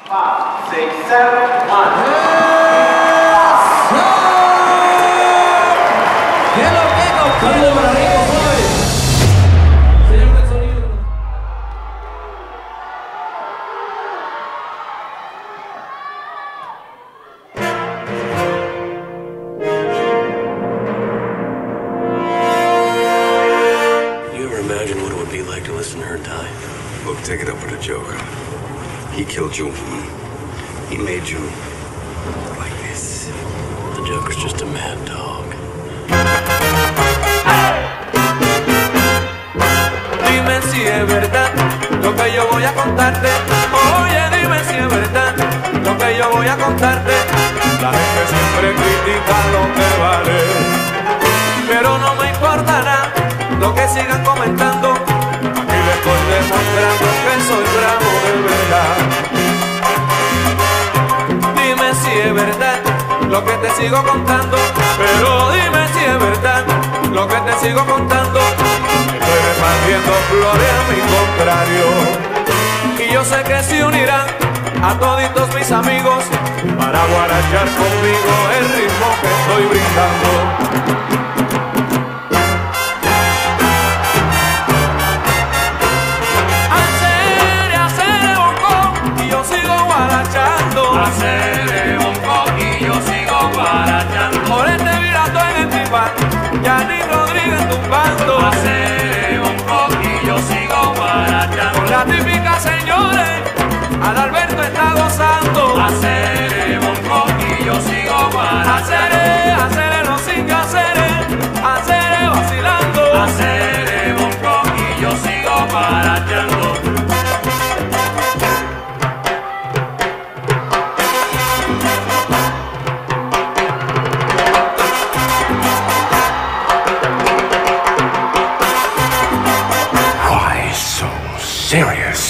5, 6, 7, 1. ¡Qué lo que compadre para Rico Floyd! Señor del sonido. You ever imagine what it would be like to listen to her die? Look, take it up with the Joker. He killed you. He made you like this. The Joker's just a mad dog. Dime si es verdad lo que yo voy a contarte. Oye, dime si es verdad lo que yo voy a contarte. La gente siempre critica lo que vale, pero no me importa nada lo que sigan comentando. Aquí les estoy demostrando que soy bravo de verdad. Dime si es verdad lo que te sigo contando, pero dime si es verdad lo que te sigo contando. Estoy repartiendo flores a mi contrario, y yo sé que se unirán a toditos mis amigos para guarachar conmigo el ritmo que estoy brindando. Hacer bongo y yo sigo guarachando. Por este virato en el tripán, Yanni Rodríguez tumbando. Hacer bongo y yo sigo guarachando. Con la típica señores, Adalberto está gozando. Hacer bongo y yo sigo guarachando. Hacer los sin hacer vacilando. Hacer bongo y yo sigo guarachando. Serious.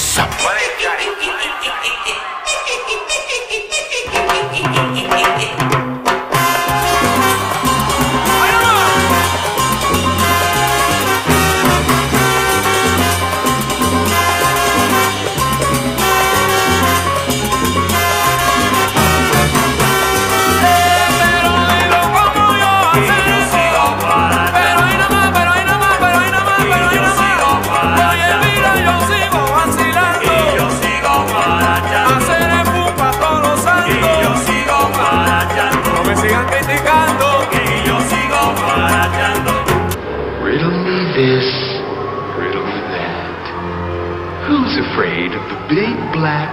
Who's afraid of the big black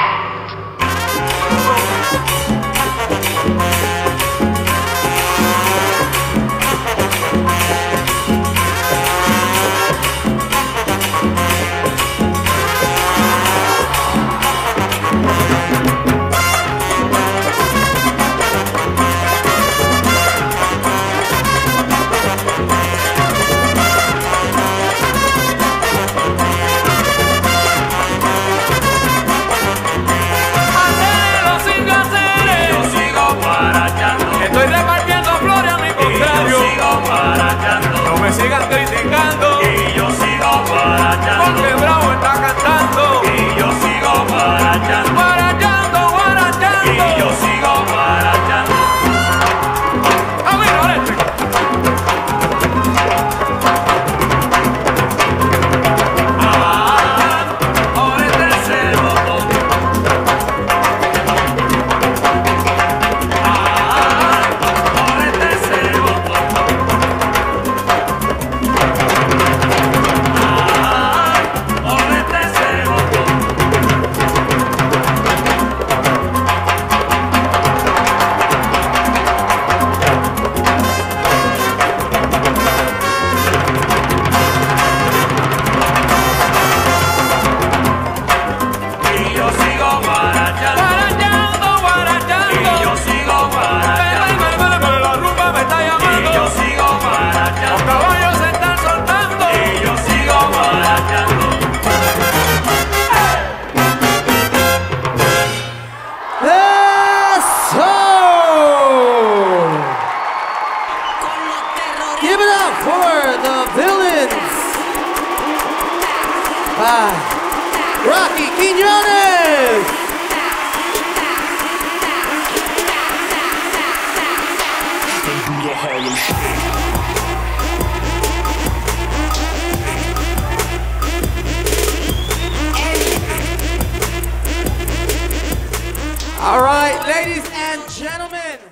sigan criticando y yo sigo guarachando, porque Bravo está cantando y yo sigo guarachando, guarachando, guarachando y yo sigo guarachando. A ver, Oreste. Oreste se botó. Oreste se botó. the Harlem Shake. All right, ladies and gentlemen.